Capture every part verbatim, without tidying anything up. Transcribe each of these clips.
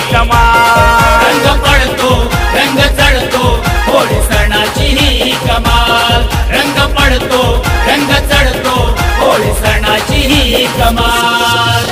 कमाल। रंग पडतो रंग चढतो होळी सणाची ही कमाल। रंग पडतो रंग चढतो होळी सणाची ही कमाल।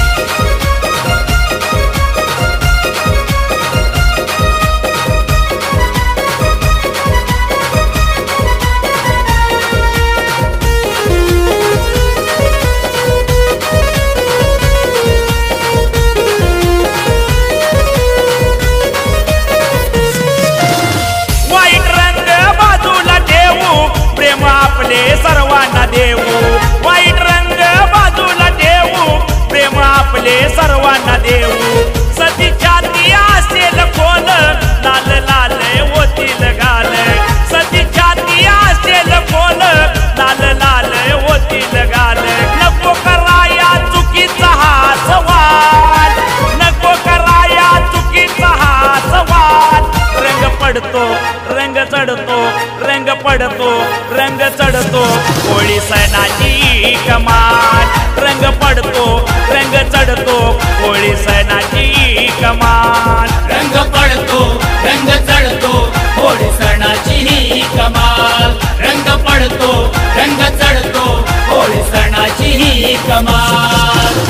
आपले सर्वांना देऊ वाईट रंग बाजूला देऊ प्रेम आपले सर्वांना देऊ। सतीछाती असेल खोल लाल लाल होतील गाल। सतीछाती असेल खोल लाल लाल होतील गाल। नको कराया चुकीचा हा सवाल नको कराया चुकीचा हा सवाल। रंग पडतो रंग चढतो रंग पडतो रंग चढतो होळी सणाची कमाल। रंग पडतो रंग चढतो होळी सणाची कमाल। रंग पडतो रंग चढतो होळी सणाची ही कमाल। रंग पडतो रंग चढतो होळी सणाची ही कमाल।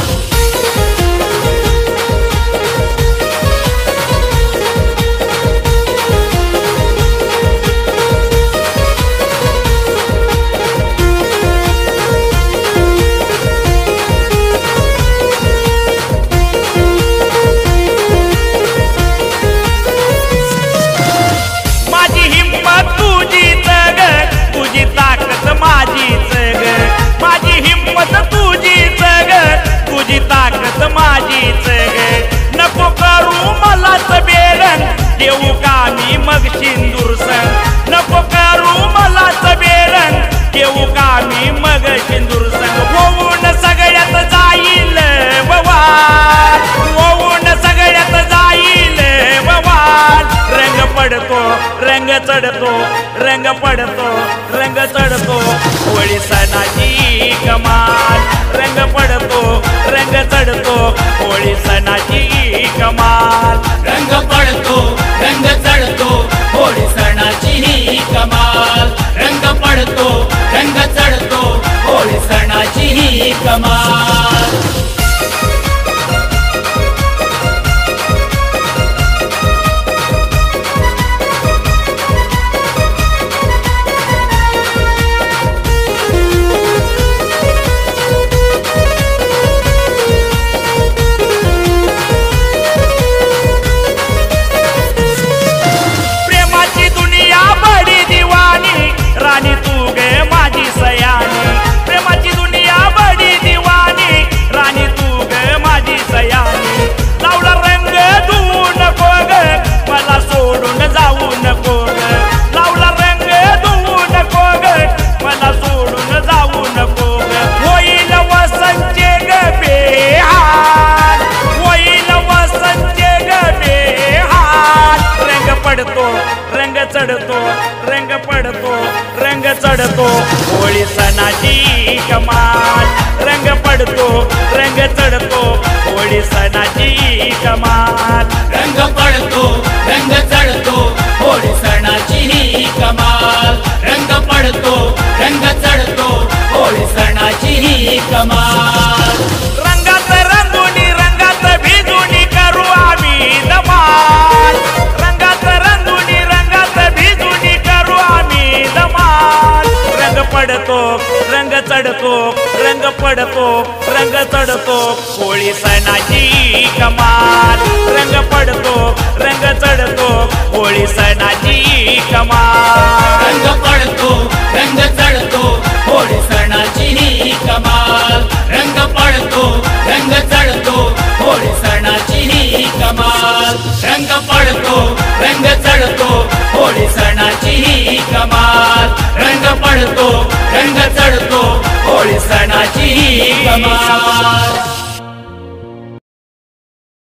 ताकद माझीच नको करू मलाच बेरंग देऊ का मी मग सिंदूर संग। नको करू मलाच बेरंग देऊ का मी मग सिंदूर संग। होऊन सगळ्यात जाईल बवाल होऊन सगळ्यात जाईल बवाल। रंग पडतो रंग चढतो रंग पडतो रंग चढतो होळी सणाची कमाल। रंग पडतो रंग चढतो होळी सणाची कमाल। रंग पडतो रंग चढतो होळी सणाची ही कमाल। रंग पडतो रंग चढतो होळी सणाची ही कमाल। राणी तू गे माझी सयानी प्रेमाची दुनिया बडी दिवानी। राणी तू गे माझी सयानी लावला रंग धुवू नको ग मला सोडून जाऊ नको ग। लावला रंग धुवू नको ग मला सोडून जाऊ नको ग। होईल वसंतचे ग बेहाल होईल वसंतचे ग बेहाल। रंग पडतो रंग चढतो रंग पडतो रंग चढतो होळी सणाची कमाल। रंग पडतो रंग चढतो होळी सणाची कमाल। रंग पडतो रंग चढतो होळी सणाची ही कमाल। रंग पडतो रंग चढतो होळी सणाची ही कमाल। रंगात रंगुनी रंगात भिजूनी करू आम्ही धमाल। रंगात रंगुनी रंगात भिजूनी करू आम्ही धमाल। रंग पडतो रंग चढतो रंग पडतो रंग चढतो होळी सणाची कमाल। रंग पडतो रंग चढतो होळी सणाची कमाल। रंग पडतो रंग चढतो होळी सणाची ही कमाल। रंग पडतो रंग चढतो होळी सणाची ही कमाल। रंग पडतो रंग चढतो होळी सणाची ही कमाल। रंग